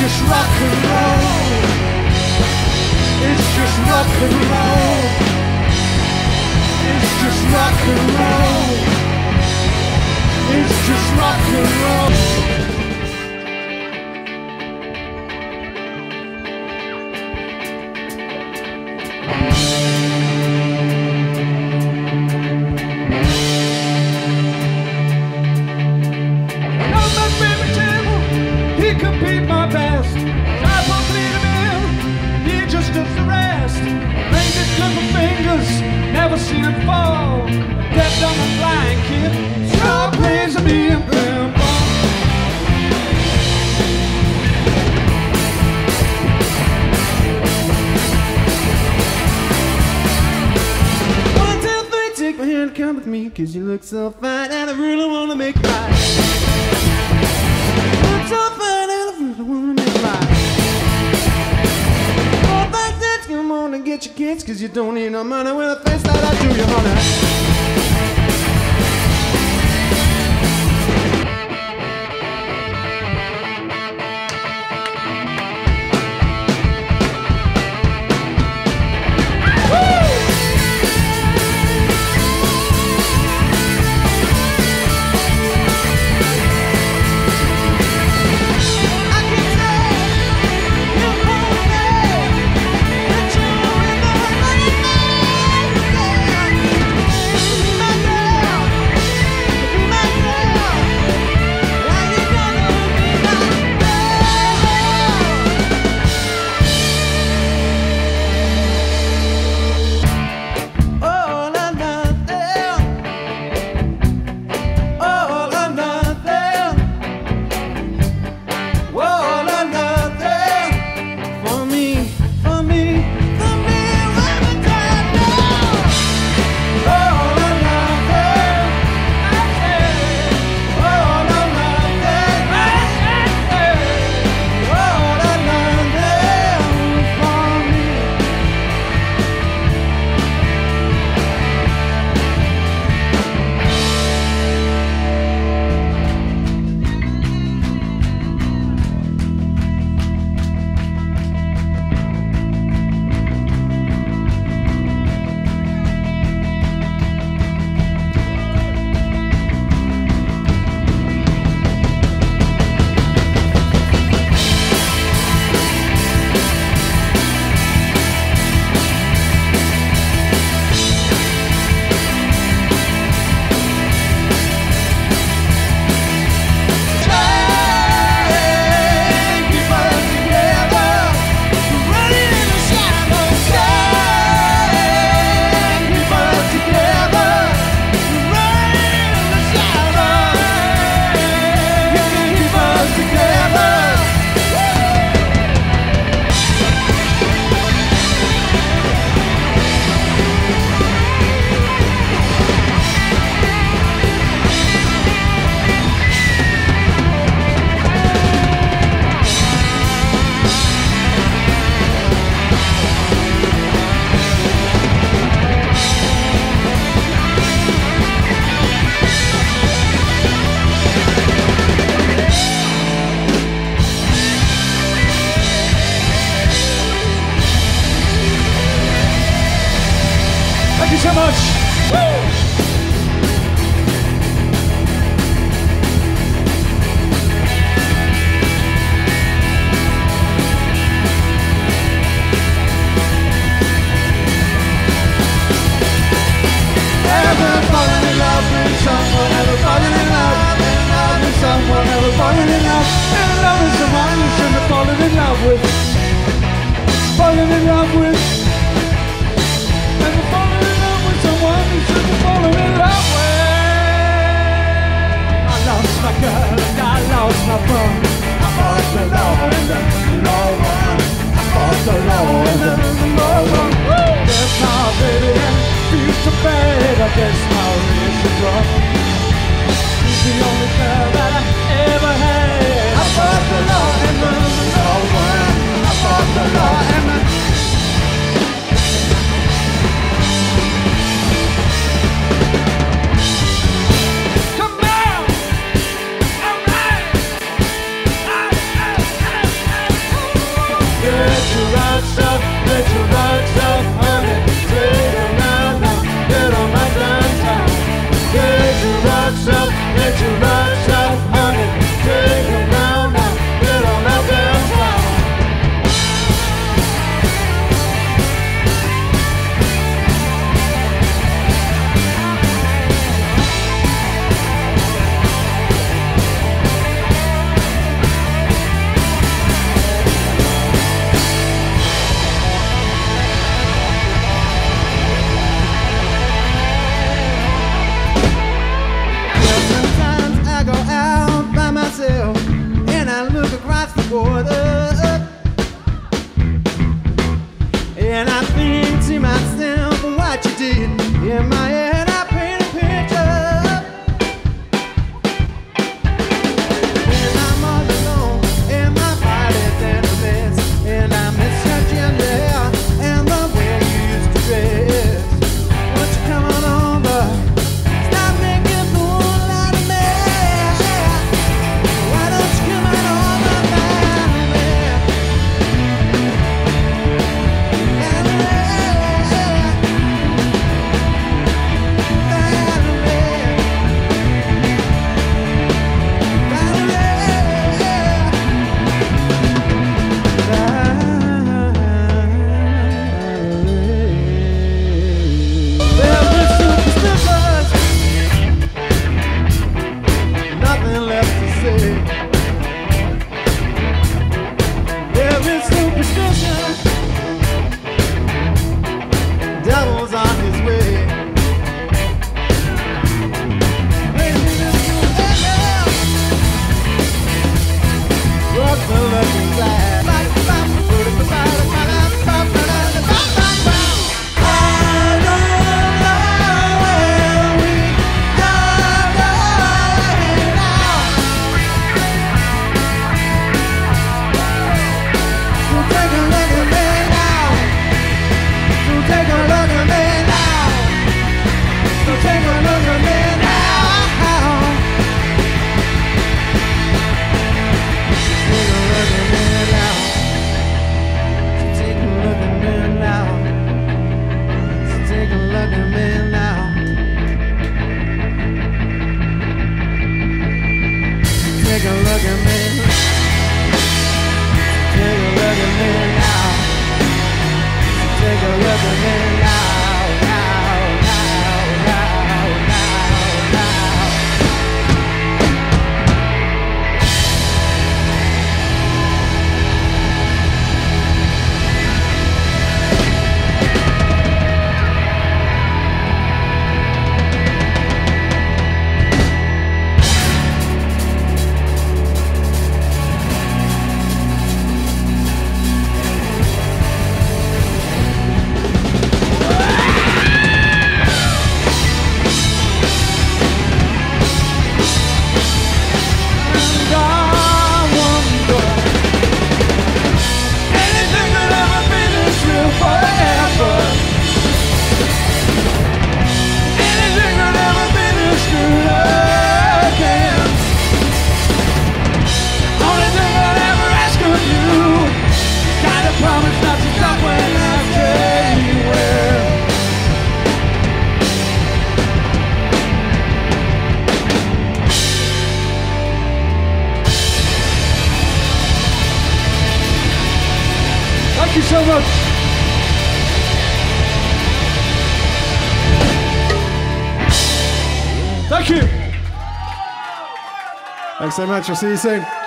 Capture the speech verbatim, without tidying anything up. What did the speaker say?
just rock and roll. It's just rock and roll. It's just rock and roll. It's just rock and roll. Never seen him fall. Dead on the blanket. Stop praising me and bam bam. One, two, three, take my hand, come with me, cause you look so fine and I really wanna make it right. You look so fine and I really wanna make it right. Come on and get your kids, cause you don't need no money with a face that I do you, honey. Thank you so much. Woo! Ever fallen in love with someone, ever fallen in love, in love with someone, ever fallen in love, in love with someone you shouldn't have fallen in love with, fallen in love with, ever fallen in love with someone you shouldn't have fallen in love with. I lost my girl and I lost my fun. I lost the love and the love one. I lost the love and the love one. There's my baby and feels so bad. I guess my wrist is rough. She's the only girl that I ever had. I fought the law and the love one. I fought the law and the come on, alright. Take a look at me. Take a look at me now. Take a look at me now, now, now, now, now, now. Thank you so much. Thank you. Thanks so much. I'll see you soon.